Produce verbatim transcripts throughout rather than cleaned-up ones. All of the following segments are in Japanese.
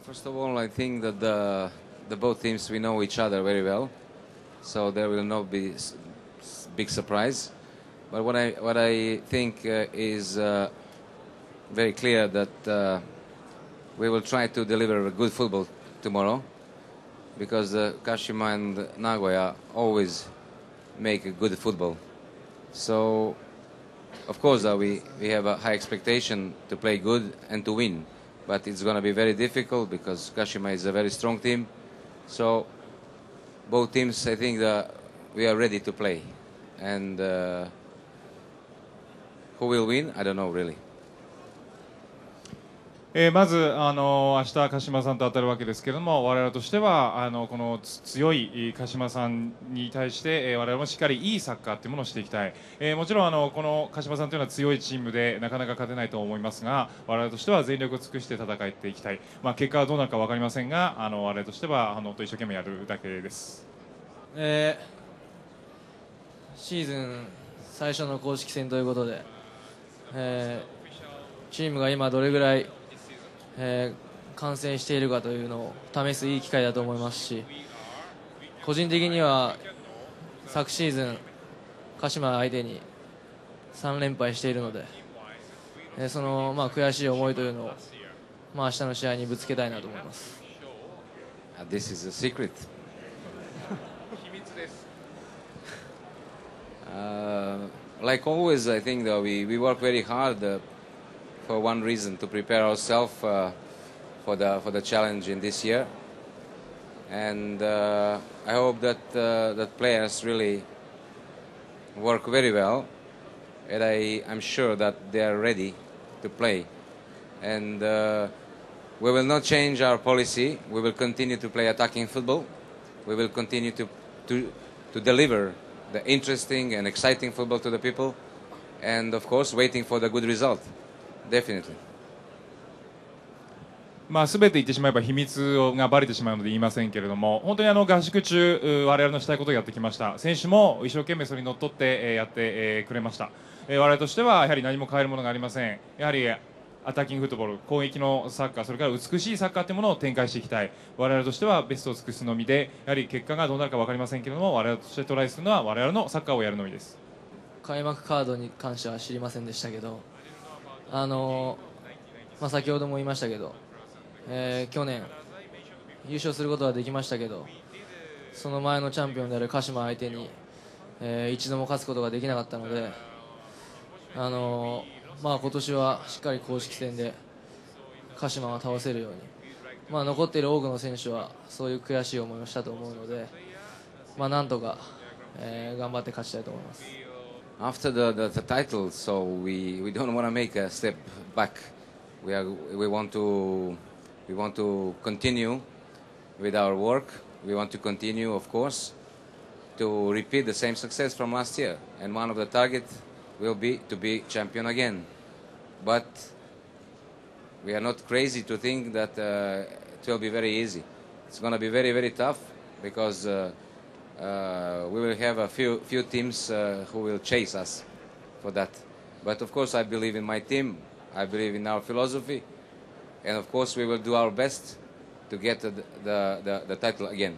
First of all, I think that the the both teams we know each other very well, so there will not be s- s- big surprise. But what I what I think uh, is uh, very clear that uh, we will try to deliver good football tomorrow, because uh, Kashima and Nagoya always make a good football. So of course uh, we we have a high expectation to play good and to win, but it's going to be very difficult because Kashima is a very strong team. So both teams, I think that we are ready to play, and uh, who will win? I don't know really. えーまず、あの明日鹿島さんと当たるわけですけれども、我々としてはあのこのつ強いえー鹿島さんに対して、えー我々もしっかりいいサッカーというものをしていきたい、えーもちろんあのこの鹿島さんというのは強いチームでなかなか勝てないと思いますが、我々としては全力を尽くして戦っていきたい、まあ、結果はどうなるか分かりませんが、あの我々としてはあの一生懸命やるだけです。 えーシーズン最初の公式戦ということで、えーチームが今どれぐらい、えー完成しているかというのを試すいい機会だと思いますし、個人的には昨シーズン鹿島相手にさん連敗しているので、えーその、まあ、悔しい思いというのを、まあ、明日の試合にぶつけたいなと思います。 Uh, this is a secret. Uh, like always, I think that we, we work very hard uh, for one reason, to prepare ourselves uh, for the for the challenge in this year, and uh, I hope that uh, that players really work very well, and I I'm sure that they are ready to play, and uh, we will not change our policy. We will continue to play attacking football. We will continue to to to deliver the interesting and exciting football to the people, and of course waiting for the good result. Definitely. まあ、全て言ってしまえば秘密がばれてしまうので言いませんけれども、本当にあの合宿中、う我々のしたいことをやってきました。選手も一生懸命それにのっとってえーやってえーくれました。えー我々としてはやはり何も変えるものがありません。やはりアタッキングフットボール、攻撃のサッカー、それから美しいサッカーというものを展開していきたい。我々としてはベストを尽くすのみで、やはり結果がどうなるか分かりませんけれども、我々としてトライするのは我々のサッカーをやるのみです。 開幕カードに関しては知りませんでしたけど、あのまあ、先ほども言いましたけど、えー去年優勝することはできましたけど、その前のチャンピオンである鹿島相手に、えー一度も勝つことができなかったので、あのまあ、今年はしっかり公式戦で鹿島を倒せるように、まあ、残っている多くの選手はそういう悔しい思いをしたと思うので、まあ、なんとか、えー頑張って勝ちたいと思います。 After the, the, the title, so we, we don't want to make a step back. We are we want to we want to continue with our work. We want to continue, of course, to repeat the same success from last year. And one of the targets will be to be champion again. But we are not crazy to think that uh, it will be very easy. It's going to be very very tough because. Uh, Uh, we will have a few few teams uh, who will chase us for that. But of course, I believe in my team. I believe in our philosophy, and of course, we will do our best to get the the, the, the title again.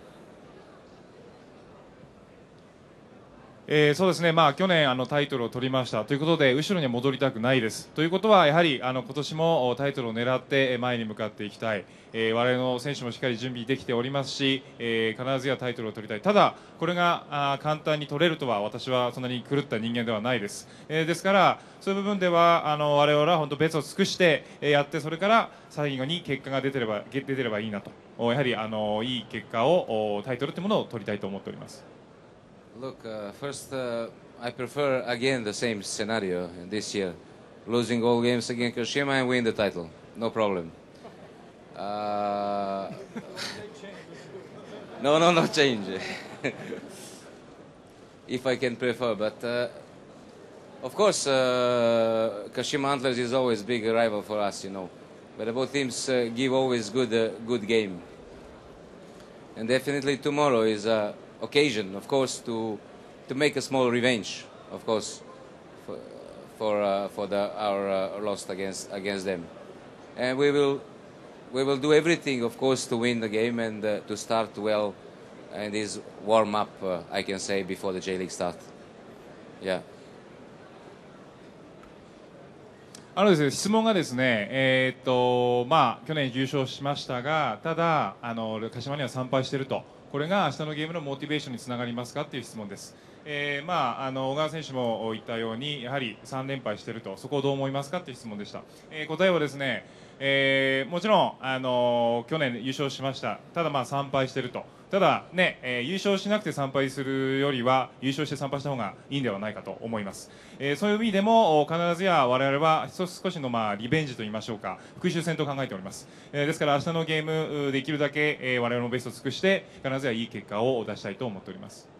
えーそうですね、まあ、去年あのタイトルを取りましたということで後ろには戻りたくないです。ということはやはりあの今年もタイトルを狙って前に向かっていきたい、えー、我々の選手もしっかり準備できておりますし、えー必ずやタイトルを取りたい。ただこれがあー簡単に取れるとは私はそんなに狂った人間ではないです。えーですからそういう部分ではあの我々は本当ベストを尽くしてえーやって、それから最後に結果が出てれば出てればいいなと、やはりあのいい結果をおタイトルというものを取りたいと思っております。 Look, uh, first, uh, I prefer again the same scenario this year, losing all games against Kashima and win the title. No problem. Uh, no, no, no change. If I can prefer, but uh, of course, uh, Kashima Antlers is always big rival for us, you know. But both teams uh, give always good, uh, good game, and definitely tomorrow is a occasion, of course, to to make a small revenge, of course, for for uh, for the our uh, loss against against them, and we will we will do everything, of course, to win the game and uh, to start well. And is warm up, uh, I can say, before the J League start. Yeah. あのですね、質問がですね、えーっとまあ、去年優勝しましたが、ただあの鹿島にはさん敗していると、これが明日のゲームのモチベーションにつながりますかという質問です。えーまあ、あの小川選手も言ったように、やはりさん連敗していると、そこをどう思いますかという質問でした。えー、答えはですね、えーもちろんあの去年優勝しました、ただまあさん敗していると、ただね、えー優勝しなくてさん敗するよりは、優勝してさん敗した方がいいんではないかと思います。えーそういう意味でも、必ずや我々は少しのまあリベンジといいましょうか、復讐戦と考えております。えーですから、明日のゲーム、できるだけ、えー我々のベストを尽くして、必ずやいい結果を出したいと思っております。